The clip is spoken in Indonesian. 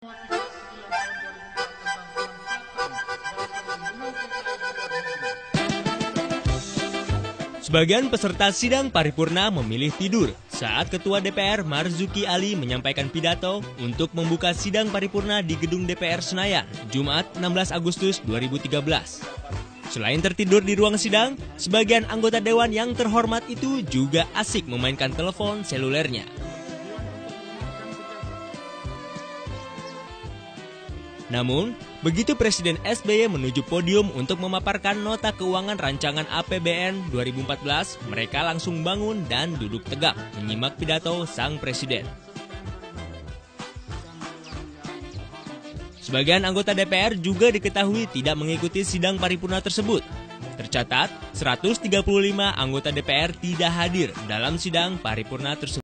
Sebagian peserta sidang paripurna memilih tidur saat Ketua DPR Marzuki Ali menyampaikan pidato untuk membuka sidang paripurna di Gedung DPR Senayan, Jumat 16 Agustus 2013. Selain tertidur di ruang sidang, sebagian anggota dewan yang terhormat itu juga asik memainkan telepon selulernya. Namun, begitu Presiden SBY menuju podium untuk memaparkan nota keuangan rancangan APBN 2014, mereka langsung bangun dan duduk tegak menyimak pidato sang presiden. Sebagian anggota DPR juga diketahui tidak mengikuti sidang paripurna tersebut. Tercatat, 135 anggota DPR tidak hadir dalam sidang paripurna tersebut.